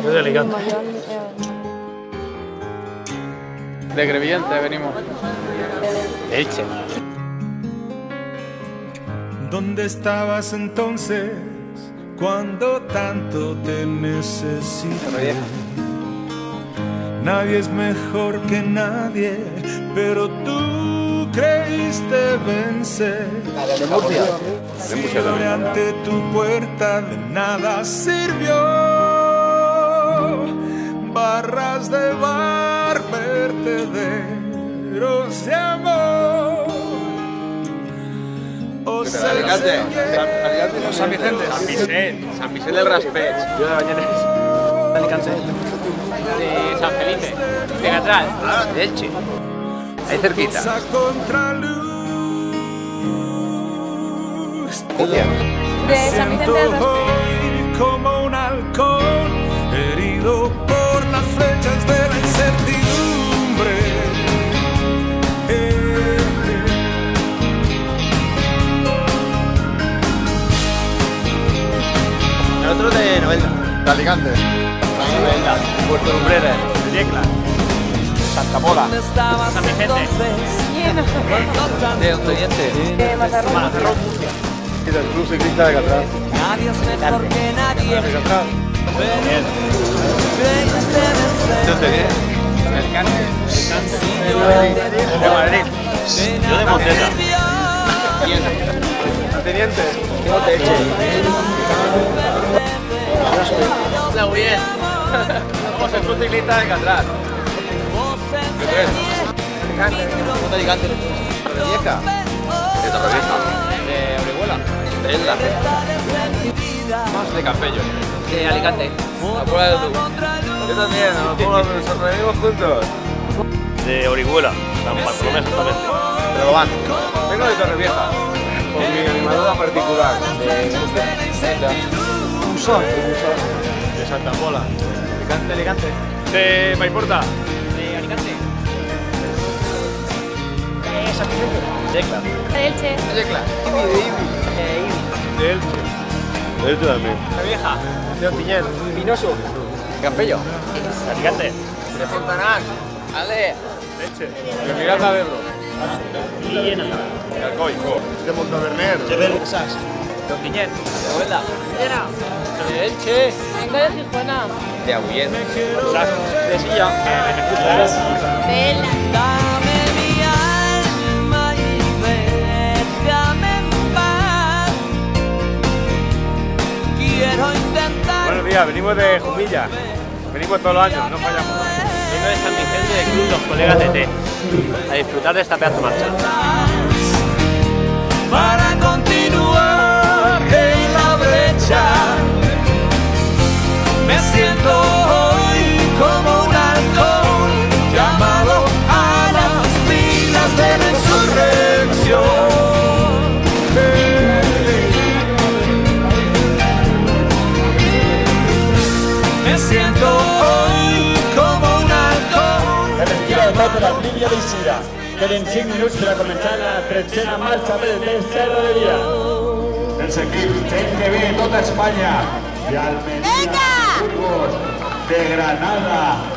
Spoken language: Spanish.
Yo de Alicante. De Crevillente venimos. Elche. ¿Dónde estabas entonces cuando tanto te necesité? Nadie es mejor que nadie, pero tú creíste vencer. De Murcia. Si lloré ante tu puerta, de nada sirvió. Barras de bar, vertederos de amor. Alicante. San Vicente. San Vicente del Raspech. Yo de Bañeres. De Alicante. De San Felipe. De Catral. De Elche. Ahí cerquita. De San Vicente del Raspech. Como un halcón herido por las flechas de la incertidumbre. El otro de Novelda. De Alicante. Novelda. Puerto Lumbreras. De Yecla. Santa Pola. San Vicente. De Onteniente. De Mazarrón. Y del Club Ciclista de Catral. Nadie es mejor que nadie. De Catral. De Onteniente. De Alicante. De Madrid. Yo de Montesa. Teniente. De Elche. La Uyen. Somos el Club Ciclista de Catral. ¿Qué crees? Alicante. De Alicante. De Vieja. De Torrevieja. De Orihuela. De Elda. Más de Campello. De Alicante. La Puebla de Tú. Yo también, nos reunimos juntos. De Orihuela. San Bartolomé exactamente. Pero van. Vengo de Torrevieja. Con mi animadora particular. De Usón. De Santa Pola. Alicante. De Maiporta. De Alicante. De San Vicente. Yecla. De Elche. De Yecla. De Elche. De Elche también. De Vieja. De Ontinyent. Pinoso. Campello. De Alicante. De Fontanás. Ale. Elche. De Miranda de Ebro. Y Llena. De Alcoy. De Montaverner. De Sas. De Ontinyent. De Novelda. Llena. De Elche. Vengo de Gijona. De Agullent. Sas. De Silla. De Ela. Dame mi alma y déjame en paz. Quiero intentar. Buenos días, venimos de Jumilla. Venimos todos los años, no fallamos. Vengo de San Vicente del Club Los Colegas de Té. A disfrutar de esta pedazo marcha. Para continuar en la brecha, me siento hoy como un halcón llamado a las filas de la insurrección. Me siento hoy como un halcón. El retiro de la línea de Isira. Queden 5 minuts per a començar la tretzena marxa del tercer dia. Els equips gent que ve de tota Espanya i Almeria, Burgos, de Granada,